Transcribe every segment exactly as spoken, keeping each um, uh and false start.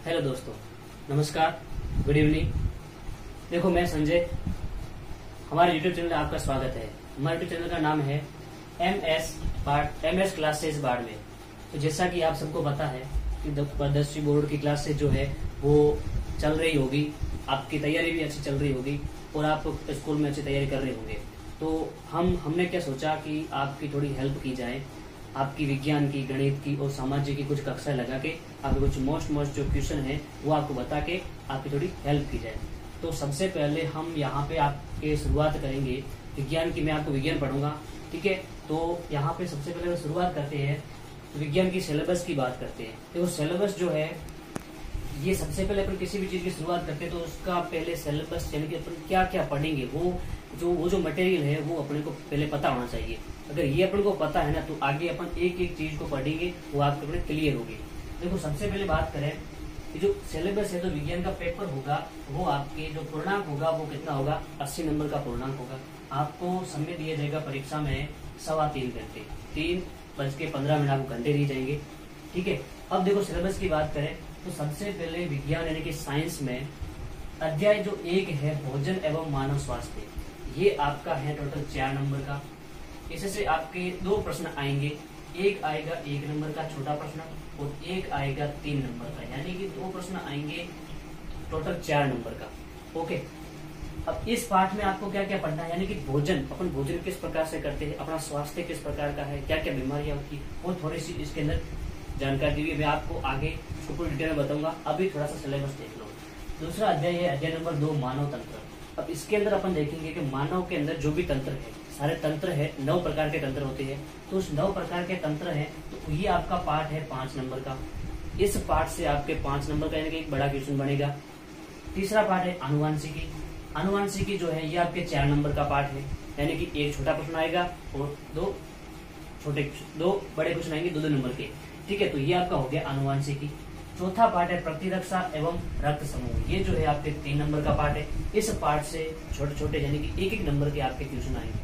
Hello दोस्तों, नमस्कार, good evening. देखो, मैं संजय, हमारे यूट्यूब चैनल में आपका स्वागत है। हमारे यूट्यूब चैनल का नाम है एम एस बाढ़ एम एस क्लासेस बाड़मेर। तो जैसा कि आप सबको पता है कि दसवीं बोर्ड की क्लासेस जो है वो चल रही होगी, आपकी तैयारी भी अच्छी चल रही होगी और आप स्कूल में अच्छी तैयारी कर रहे होंगे। तो हम हमने क्या सोचा कि आपकी थोड़ी हेल्प की जाए, आपकी विज्ञान की, गणित की और सामाजिक की कुछ कक्षा लगा के आपको कुछ मोस्ट मोस्ट जो क्वेश्चन है वो आपको बता के आपकी थोड़ी हेल्प की जाए। तो सबसे पहले हम यहाँ पे आपके शुरुआत करेंगे विज्ञान की। मैं आपको विज्ञान पढ़ूंगा, ठीक है। तो यहाँ पे सबसे पहले शुरुआत करते हैं विज्ञान की सिलेबस की बात करते हैं। तो सिलेबस जो है ये सबसे पहले अपन किसी भी चीज की शुरुआत करते हैं तो उसका पहले सिलेबस यानी कि अपन क्या क्या पढ़ेंगे, वो जो वो जो मटेरियल है वो अपने को पहले पता होना चाहिए। अगर ये अपन को पता है ना तो आगे अपन एक एक चीज को पढ़ेंगे वो आपके अपने क्लियर होगी। देखो, सबसे पहले बात करें कि जो सिलेबस है, तो विज्ञान का पेपर होगा वो आपके जो पूर्णांक होगा वो कितना होगा, अस्सी नंबर का पूर्णांक होगा। आपको समय दिया जाएगा परीक्षा में सवा तीन घंटे, तीन बज के पंद्रह मिनट आपको घंटे दिए जाएंगे, ठीक है। अब देखो, सिलेबस की बात करें तो सबसे पहले विज्ञान यानी कि साइंस में अध्याय जो एक है भोजन एवं मानव स्वास्थ्य, ये आपका है टोटल चार नंबर का। इससे आपके दो प्रश्न आएंगे, एक आएगा एक नंबर का छोटा प्रश्न और एक आएगा तीन नंबर का, यानी कि दो प्रश्न आएंगे टोटल चार नंबर का। ओके, अब इस पाठ में आपको क्या क्या पढ़ना है, यानी कि भोजन, अपन भोजन किस प्रकार से करते हैं, अपना स्वास्थ्य किस प्रकार का है, क्या क्या बीमारियां होती है, वो थोड़ी सी इसके अंदर जानकारी दी है। मैं आपको आगे उसको पूरी डिटेल में बताऊंगा। अभी थोड़ा सा सिलेबस देख लो। दूसरा अध्याय है अध्याय नंबर दो, मानव तंत्र। अब इसके अंदर अपन देखेंगे कि मानव के अंदर जो भी तंत्र है, सारे तंत्र है, नौ प्रकार के तंत्र होते हैं। तो उस नौ प्रकार के तंत्र है तो ये आपका पाठ है पांच नंबर का। इस पाठ से आपके पांच नंबर का यानी कि एक बड़ा क्वेश्चन बनेगा। तीसरा पाठ है आनुवांशिकी। आनुवांशिकी जो है ये आपके चार नंबर का पाठ है, यानी कि एक छोटा प्रश्न आएगा और दो छोटे दो बड़े क्वेश्चन आएंगे दो दो नंबर के, ठीक है। तो ये आपका हो गया आनुवांशिकी। चौथा पार्ट है प्रतिरक्षा एवं रक्त समूह, ये जो है आपके तीन नंबर का पार्ट है। इस पार्ट से छोटे छोटे यानी कि एक एक नंबर के आपके क्वेश्चन आएंगे।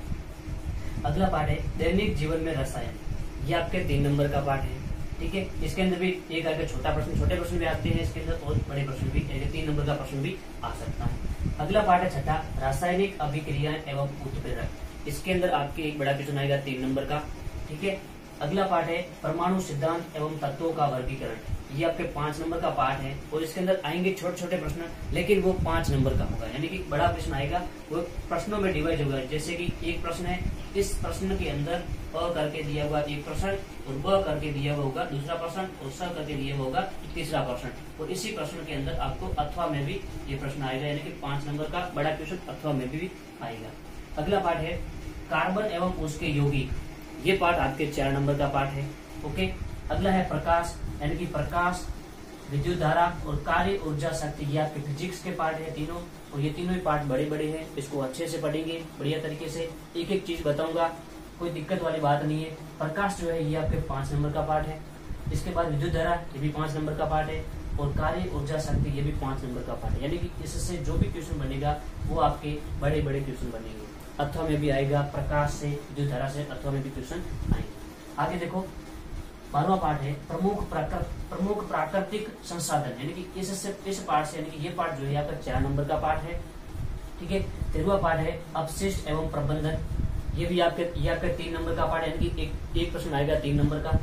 अगला पार्ट है दैनिक जीवन में रसायन, ये आपके तीन नंबर का पार्ट है, ठीक है। इसके अंदर भी एक आगे छोटा प्रश्न, छोटे प्रश्न भी आते हैं इसके अंदर और बड़े प्रश्न भी, तीन नंबर का प्रश्न भी आ सकता है। अगला पार्ट है छठा, रासायनिक अभिक्रियाएं एवं उत्प्रेरक। इसके अंदर आपके एक बड़ा क्वेश्चन आएगा तीन नंबर का, ठीक है। अगला पार्ट है परमाणु सिद्धांत एवं तत्वों का वर्गीकरण, ये आपके पांच नंबर का पार्ट है और इसके अंदर आएंगे छोटे छोटे प्रश्न, लेकिन वो पांच नंबर का होगा, यानी कि बड़ा प्रश्न आएगा वो प्रश्नों में डिवाइड होगा। जैसे कि एक प्रश्न है, इस प्रश्न के अंदर अ करके दिया हुआ एक प्रश्न और ब करके दिया हुआ होगा दूसरा प्रश्न और स करके दिया हुआ होगा तीसरा प्रश्न, और इसी प्रश्न के अंदर आपको अथवा में भी ये प्रश्न आएगा, यानी कि पांच नंबर का बड़ा क्वेश्चन अथवा में भी आएगा। अगला पार्ट है कार्बन एवं उसके यौगिक, ये पार्ट आपके चार नंबर का पार्ट है, ओके। अगला है प्रकाश, यानी कि प्रकाश, विद्युत धारा और कार्य ऊर्जा शक्ति, ये आपके फिजिक्स के पार्ट है तीनों, और ये तीनों ही पार्ट बड़े बड़े हैं। इसको अच्छे से पढ़ेंगे बढ़िया तरीके से, एक एक चीज बताऊंगा, कोई दिक्कत वाली बात नहीं है। प्रकाश जो है ये आपके पांच नंबर का पार्ट है। इसके बाद विद्युत धारा, ये भी पांच नंबर का पार्ट है, और कार्य ऊर्जा शक्ति, ये भी पांच नंबर का पार्ट है। यानी कि इससे जो भी क्वेश्चन बनेगा वो आपके बड़े बड़े क्वेश्चन बनेंगे। अथवा में भी आएगा, प्रकाश से, विद्युत धारा से अथवा में भी क्वेश्चन आएंगे। आगे देखो, बारहवां पार्ट है प्रमुख प्राकृत प्रमुख प्राकृतिक संसाधन, यानी कि इस इस पार्ट से, यानी कि ये पार्ट जो है आपका चार नंबर का पार्ट है, ठीक है। तेरहवां पार्ट है अपशिष्ट एवं प्रबंधन, ये भी आपके ये आपका तीन नंबर का पार्ट है, यानी कि एक एक प्रश्न आएगा तीन नंबर का।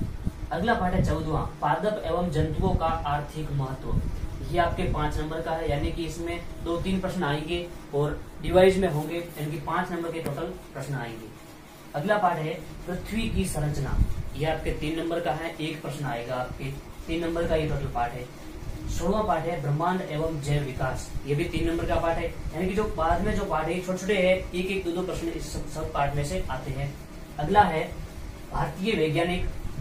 अगला पार्ट है चौदहवां पादप एवं जंतुओं का आर्थिक महत्व, ये आपके पांच नंबर का है, यानी कि इसमें दो तीन प्रश्न आएंगे और डिवाइज में होंगे, यानी कि पांच नंबर के टोटल प्रश्न आएंगे। अगला पार्ट है पृथ्वी की संरचना, ये आपके तीन नंबर का है, एक प्रश्न आएगा आपके तीन नंबर का, ये टोटल पार्ट है। सोलहवां पार्ट है ब्रह्मांड एवं जैव विकास, ये भी तीन नंबर का पार्ट है, यानी कि जो बाद में जो पार्ट है छोटे छोटे है, एक एक दो दो प्रश्न इस सब, सब पार्ट में से आते हैं। अगला है भारतीय वैज्ञानिक,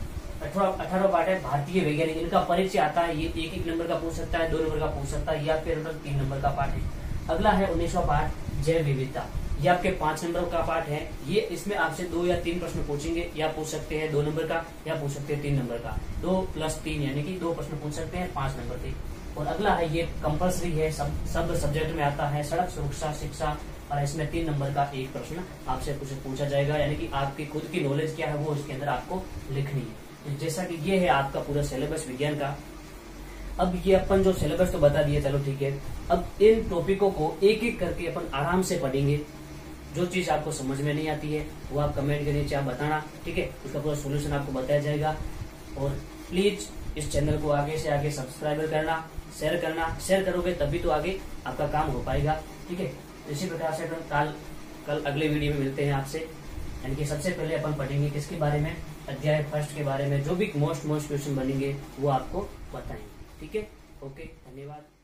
अठारह पार्ट है भारतीय वैज्ञानिक, इनका परिचय आता है, ये एक एक नंबर का पूछ सकता है, दो नंबर का पूछ सकता है, ये आपके टोटल तीन नंबर का पार्ट है। अगला है उन्नीसवां पार्ट जैव विविधता, ये आपके पांच नंबर का पार्ट है। ये इसमें आपसे दो या तीन प्रश्न पूछेंगे, या पूछ सकते हैं दो नंबर का या पूछ सकते हैं तीन नंबर का, दो प्लस तीन यानी कि दो प्रश्न पूछ सकते हैं पांच नंबर के। और अगला है ये कंपल्सरी है, सब सब सब्जेक्ट में आता है, सड़क सुरक्षा शिक्षा, और इसमें तीन नंबर का एक प्रश्न आपसे कुछ पूछा जाएगा, यानी कि आपकी खुद की नॉलेज क्या है वो इसके अंदर आपको लिखनी है। जैसा कि ये है आपका पूरा सिलेबस विज्ञान का। अब ये अपन जो सिलेबस तो बता दिए, चलो ठीक है। अब इन टॉपिकों को एक एक करके अपन आराम से पढ़ेंगे। जो चीज आपको समझ में नहीं आती है वो आप कमेंट के नीचे आप बताना, ठीक है। उसका पूरा सोल्यूशन आपको बताया जाएगा। और प्लीज इस चैनल को आगे से आगे सब्सक्राइब करना, शेयर करना। शेयर करोगे तभी तो आगे आपका काम हो पाएगा, ठीक है। इसी प्रकार से अपन कल कल अगले वीडियो में मिलते हैं आपसे। यानी कि सबसे पहले अपन पढ़ेंगे किसके बारे में, अध्याय फर्स्ट के बारे में। जो भी मोस्ट मोस्ट क्वेश्चन बनेंगे वो आपको बताएंगे, ठीक है। ओके, धन्यवाद।